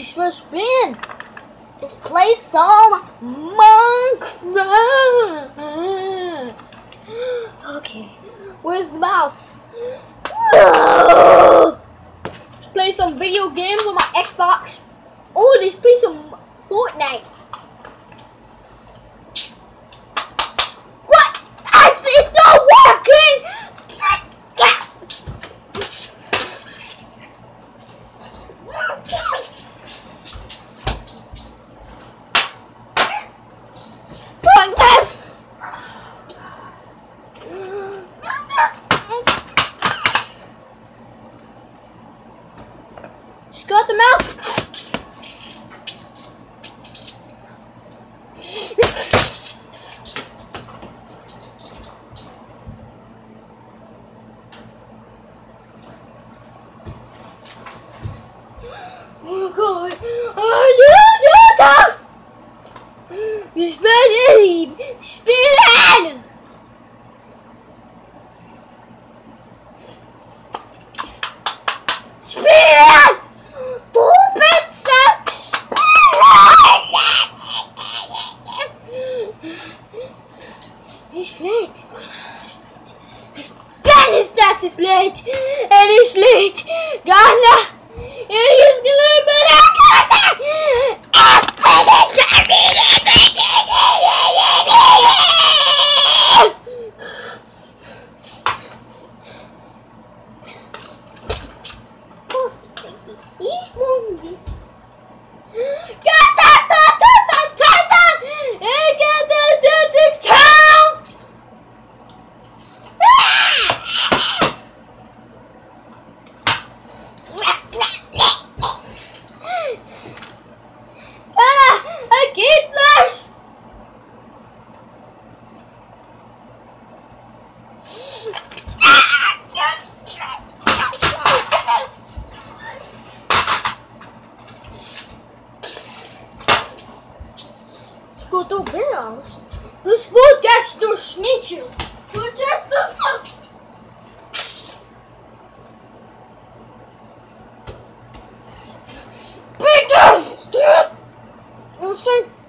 Let's spin. Let's play some Minecraft. Okay, where's the mouse? Let's play some video games on my Xbox. Oh, let's play some Fortnite. What? It's not working! Just got the mouse. Oh God! Oh no! You spin it! Spin! Spin! It's late. It's late. And it's late. Ghana. It is good, but go to Bears. This podcast to snitches. We're just the fuck. Let's go.